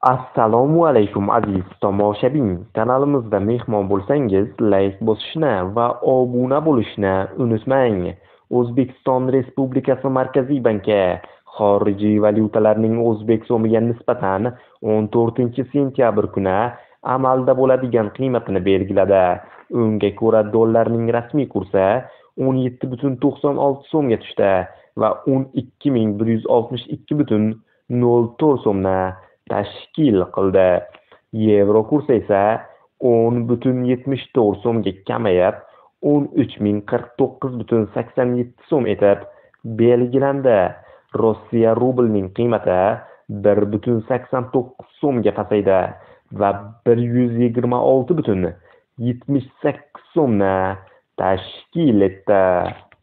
Assalomu alaykum aziz tomoshabin. Kanalimizda mehmon bo'lsangiz, like bosishni va obuna bo'lishni unutmang. O'zbekiston Respublikasi Markaziy banki xorijiy valyutalarning o'zbek so'miga nisbatan 14-sentyabr kuni amalda bo'ladigan qiymatini belgiladi. Unga ko'ra dollarning rasmiy kursi 17,96 so'mga tushdi va 12.162,04 so'mni tashkil qildi. Yevro kursi esa 10,74 so'mga kamayib, 13.049,87 so'm etib belgilandi. Rossiya rublining qiymati 1,89 so'mga pasaydi va 126,78 so'mni tashkil etdi.